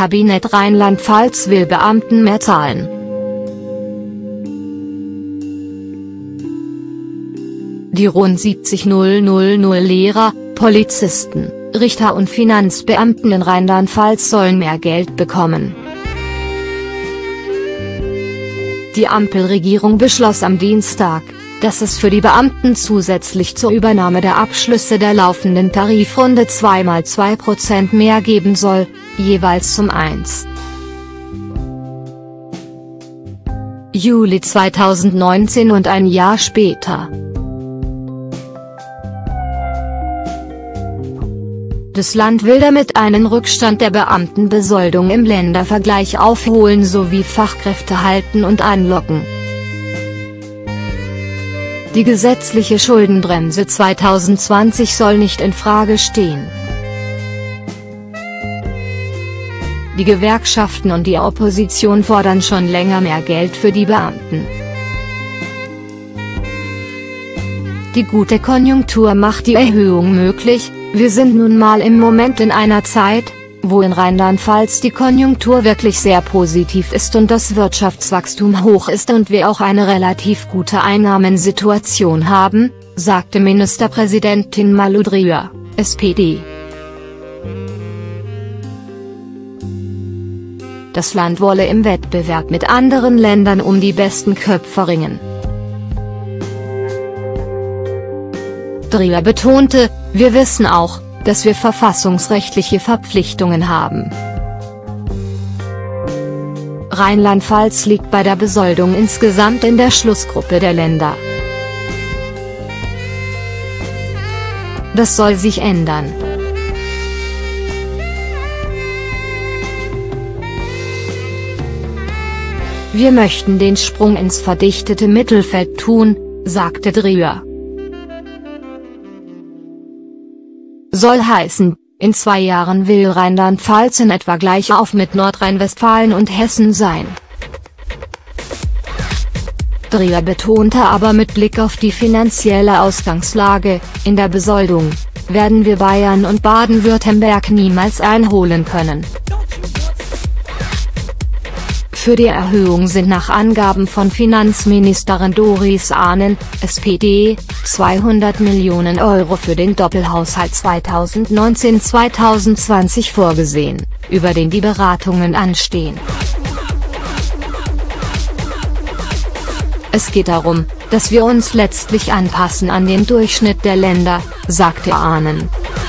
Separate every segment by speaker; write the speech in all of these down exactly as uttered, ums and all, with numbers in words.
Speaker 1: Kabinett Rheinland-Pfalz will Beamten mehr zahlen. Die rund siebzigtausend Lehrer, Polizisten, Richter und Finanzbeamten in Rheinland-Pfalz sollen mehr Geld bekommen. Die Ampelregierung beschloss am Dienstag, dass es für die Beamten zusätzlich zur Übernahme der Abschlüsse der laufenden Tarifrunde zweimal zwei Prozent mehr geben soll, jeweils zum ersten Juli zweitausendneunzehn und ein Jahr später. Das Land will damit einen Rückstand der Beamtenbesoldung im Ländervergleich aufholen sowie Fachkräfte halten und anlocken. Die gesetzliche Schuldenbremse zweitausendzwanzig soll nicht in Frage stehen. Die Gewerkschaften und die Opposition fordern schon länger mehr Geld für die Beamten. Die gute Konjunktur macht die Erhöhung möglich. Wir sind nun mal im Moment in einer Zeit, wo in Rheinland-Pfalz die Konjunktur wirklich sehr positiv ist und das Wirtschaftswachstum hoch ist und wir auch eine relativ gute Einnahmensituation haben, sagte Ministerpräsidentin Malu Dreyer, S P D. Das Land wolle im Wettbewerb mit anderen Ländern um die besten Köpfe ringen. Dreyer betonte, wir wissen auch, dass wir verfassungsrechtliche Verpflichtungen haben. Rheinland-Pfalz liegt bei der Besoldung insgesamt in der Schlussgruppe der Länder. Das soll sich ändern. Wir möchten den Sprung ins verdichtete Mittelfeld tun, sagte Dreyer. Soll heißen, in zwei Jahren will Rheinland-Pfalz in etwa gleich auf mit Nordrhein-Westfalen und Hessen sein. Dreyer betonte aber mit Blick auf die finanzielle Ausgangslage, in der Besoldung werden wir Bayern und Baden-Württemberg niemals einholen können. Für die Erhöhung sind nach Angaben von Finanzministerin Doris Ahnen, S P D, zweihundert Millionen Euro für den Doppelhaushalt zweitausendneunzehn zweitausendzwanzig vorgesehen, über den die Beratungen anstehen. Es geht darum, dass wir uns letztlich anpassen an den Durchschnitt der Länder, sagte Ahnen.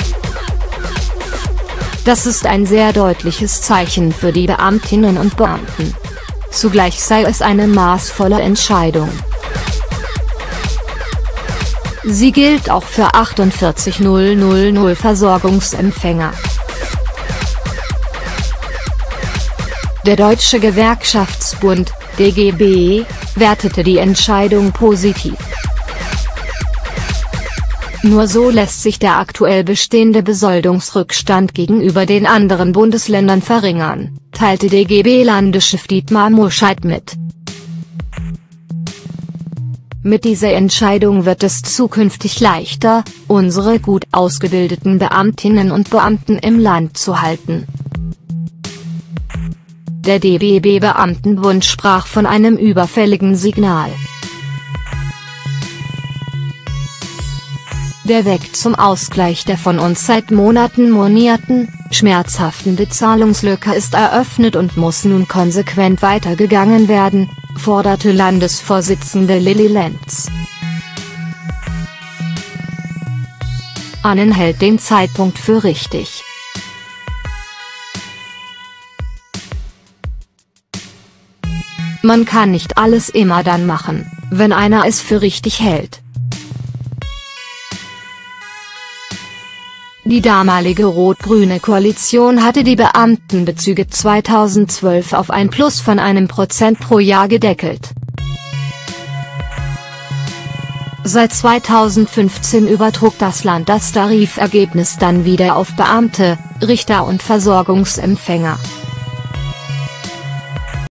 Speaker 1: Das ist ein sehr deutliches Zeichen für die Beamtinnen und Beamten. Zugleich sei es eine maßvolle Entscheidung. Sie gilt auch für achtundvierzigtausend Versorgungsempfänger. Der Deutsche Gewerkschaftsbund, D G B, wertete die Entscheidung positiv. Nur so lässt sich der aktuell bestehende Besoldungsrückstand gegenüber den anderen Bundesländern verringern, teilte D G B-Landeschef Dietmar Muscheid mit. Mit dieser Entscheidung wird es zukünftig leichter, unsere gut ausgebildeten Beamtinnen und Beamten im Land zu halten. Der D G B-Beamtenbund sprach von einem überfälligen Signal. Der Weg zum Ausgleich der von uns seit Monaten monierten, schmerzhaften Bezahlungslücke ist eröffnet und muss nun konsequent weitergegangen werden, forderte Landesvorsitzende Lilli Lenz. Ahnen hält den Zeitpunkt für richtig. Man kann nicht alles immer dann machen, wenn einer es für richtig hält. Die damalige rot-grüne Koalition hatte die Beamtenbezüge zweitausendzwölf auf ein Plus von einem Prozent pro Jahr gedeckelt. Seit zweitausendfünfzehn übertrug das Land das Tarifergebnis dann wieder auf Beamte, Richter und Versorgungsempfänger.